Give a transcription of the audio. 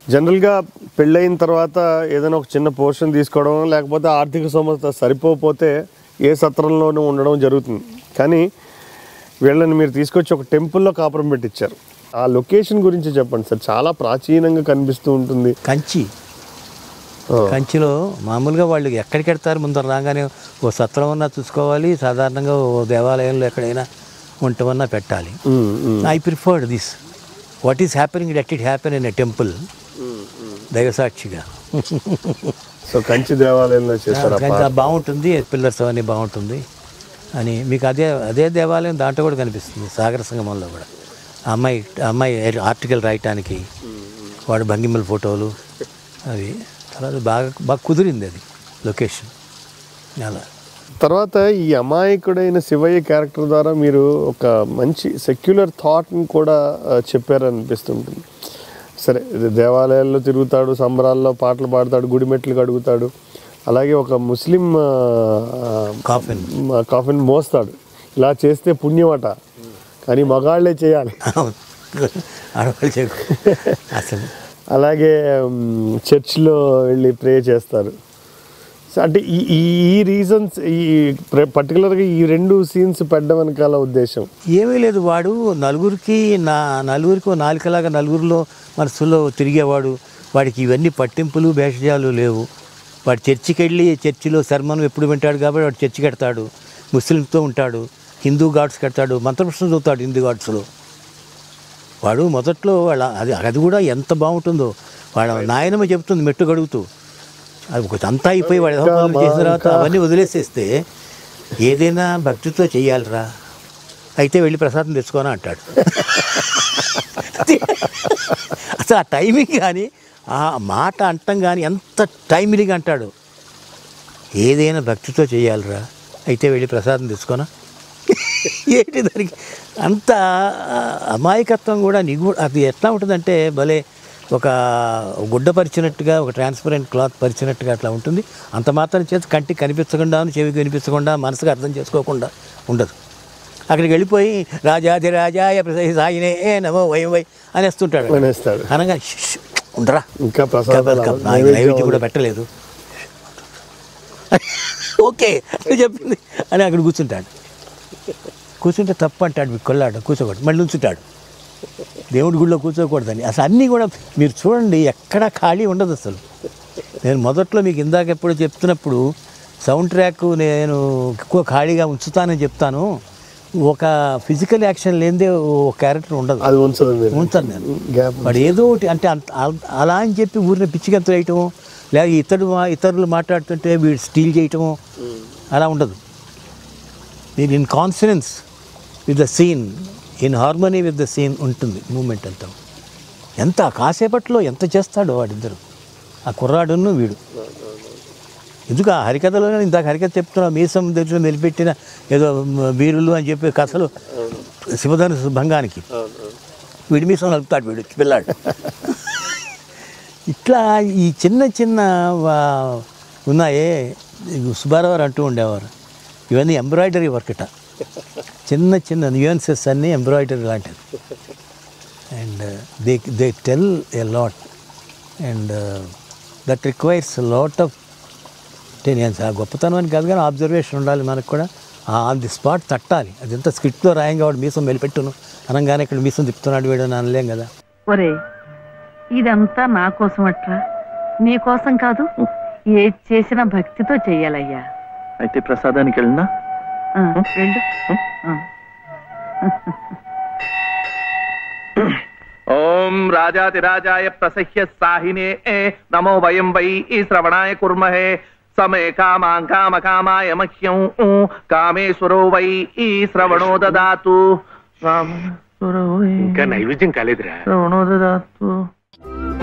జనరల్గా పెళ్ళయిన తర్వాత ఏదైనా ఒక చిన్న పోర్షన్ తీసుకోవడం, లేకపోతే ఆర్థిక సమస్య సరిపోతే ఏ సత్రంలోనూ ఉండడం జరుగుతుంది. కానీ వీళ్ళని మీరు తీసుకొచ్చి ఒక టెంపుల్లో కాపురం పెట్టించారు. ఆ లొకేషన్ గురించి చెప్పండి సార్. చాలా ప్రాచీనంగా కనిపిస్తూ ఉంటుంది. కంచిలో మామూలుగా వాళ్ళు ఎక్కడికి వెళ్తారు, ముందర రాగానే ఓ సత్రం అన్నా చూసుకోవాలి, సాధారణంగా ఓ దేవాలయంలో ఎక్కడైనా వంటమన్నా పెట్టాలి. I preferred this. What is happening let it happen in a temple. దైవసాక్షిగా. సో కంచి దేవాలయంలో చేస్తారు, బాగుంటుంది, పిల్లర్స్ అవన్నీ బాగుంటుంది అని. మీకు అదే దేవాలయం దాంట్లో కూడా కనిపిస్తుంది, సాగర సంగమంలో కూడా. అమ్మాయి ఆర్టికల్ రాయటానికి వాడు భంగిమల ఫోటోలు అవి తర్వాత బాగా కుదిరింది అది లొకేషన్. అలా తర్వాత ఈ అమాయకుడైన శివయ్య క్యారెక్టర్ ద్వారా మీరు ఒక మంచి సెక్యులర్ థాట్ని కూడా చెప్పారనిపిస్తుంటుంది. సరే, దేవాలయాల్లో తిరుగుతాడు, సంబరాల్లో పాటలు పాడతాడు, గుడిమెట్లు కడుగుతాడు, అలాగే ఒక ముస్లిం కాఫిన్ మోస్తాడు. ఇలా చేస్తే పుణ్యమట, కానీ మగాళ్లే చేయాలి. అసలు అలాగే చర్చ్లో వెళ్ళి ప్రే చేస్తారు. అంటే ఈ రీజన్స్, ఈ పర్టికులర్గా ఈ 2 సీన్స్ పెట్టడం వెనకాల ఉద్దేశం ఏమీ లేదు. వాడు నలుగురికి నాలుకలాగా నలుగురిలో మనసులో తిరిగేవాడు. వాడికి ఇవన్నీ పట్టింపులు భేషజాలు లేవు. వాడు చర్చికి వెళ్ళి చర్చిలో శర్మను ఎప్పుడు వింటాడు కాబట్టి వాడు చర్చి కడతాడు, ముస్లింతో ఉంటాడు, హిందూ గాడ్స్ కడతాడు, మంత్రపుష్పం చదువుతాడు హిందూ గాడ్స్లో. వాడు మొదట్లో అది కూడా ఎంత బాగుంటుందో. వాడు నాయనమ్మ చెప్తుంది మెట్టు గడుగుతూ, అది ఒక అంతా అయిపోయి వాడు చేసిన తర్వాత అవన్నీ వదిలేసేస్తే ఏదైనా భక్తితో చెయ్యాలిరా, అయితే వెళ్ళి ప్రసాదం తెచ్చుకోనా అంటాడు. అసలు ఆ టైమింగ్ కానీ ఆ మాట అంటాం కానీ ఎంత టైమింగ్ అంటాడు. ఏదైనా భక్తితో చేయాలిరా, అయితే వెళ్ళి ప్రసాదం తెచ్చుకోనా. ఏంటి దానికి అంత అమాయకత్వం కూడా అది ఎట్లా ఉంటుందంటే భలే ఒక గుడ్డ పరిచినట్టుగా, ఒక ట్రాన్స్పరెంట్ క్లాత్ పరిచినట్టుగా అట్లా ఉంటుంది. అంత మాత్రం చేసి కంటికి కనిపించకుండా, చెవికి వినిపించకుండా, మనసుకు అర్థం చేసుకోకుండా ఉండదు. అక్కడికి వెళ్ళిపోయి రాజాధిరాజాయ సాయినే నమో వయం వై అనేస్తుంటాడు. అనగా ఉండరా, ఇంకా నైవేద్యం కూడా పెట్టలేదు, ఓకే చెప్పింది అని అక్కడ కూర్చుంటాడు. కూర్చుంటే తప్పు అంటాడు, కొల్లాడు కూర్చోకూడదు, మళ్ళీ ఉంచుతాడు. దేవుడి గుడిలో కూర్చోకూడదని. అసలు అన్నీ కూడా మీరు చూడండి, ఎక్కడా ఖాళీ ఉండదు అసలు. నేను మొదట్లో మీకు ఇందాక ఎప్పుడు చెప్తున్నప్పుడు సౌండ్ ట్రాక్ నేను ఎక్కువ ఖాళీగా ఉంచుతానని చెప్తాను. ఒక ఫిజికల్ యాక్షన్ లేనిదే ఒక క్యారెక్టర్ ఉండదు, అది ఉంచాను నేను. వాడు ఏదో ఒకటి అంటే అలా అని చెప్పి ఊరిని పిచ్చిగంతులు వేయటము, లేదా ఇతరులు మాట్లాడుతుంటే వీడు స్టీల్ చేయటము అలా ఉండదు. నేను in confidence with the scene, in harmony with the scene ఉంటుంది మూమెంట్ అంతా. ఎంత కాసేపట్లో ఎంత చేస్తాడో వాడిద్దరు, ఆ కుర్రాడును వీడు. ఎందుకు ఆ హరికథలోనే ఇందాక హరికథ చెప్తున్నా, మీసం దగ్గర నిలబెట్టిన ఏదో వీరులు అని చెప్పి కథలు శివధనుసు భంగానికి వీడి మీసం నలుపుతాడు వీడు పిల్లాడు. ఇట్లా ఈ చిన్న ఉన్నాయే, సుబ్బారావు అంటూ ఉండేవారు, ఇవన్నీ ఎంబ్రాయిడరీ వర్క్ అట. చిన్న న్యూయన్సెస్ అన్నీ ఎంబ్రాయిడరీ లాంటిది. And they tell a lot and that requires lot of నేను గొప్పతనం అని కాదు కానీ అబ్జర్వేషన్ ఉండాలి మనకు కూడా. ఆన్ ది స్పాట్ తట్టాలి. అదంతా స్క్రిప్ట్లో రాయంగా వాడు మీసం మెలిపెట్టును అనగానే ఇక్కడ మీసం తిప్పుతున్నాడు వీడు అని అనలేం కదా. ఒరే, ఇదంతా నా కోసం అట్లా, నీ కోసం కాదు. ఏది చేసినా భక్తితో చెయ్యాలయ్యా. అయితే ప్రసాదానికి వెళ్ళినా వెళ్ళు. ఓం రాజాతిరాజాయ ప్రసహ్య సాహినే నమో వయం వై శ్రవణాయ కుర్మహే సమే కామాయ మహ్యం కామేశ్వరో వై శ్రవణో దదాతు. ఇంకా నైవేద్యం కాలేదురా. శ్రవణో దదాతు.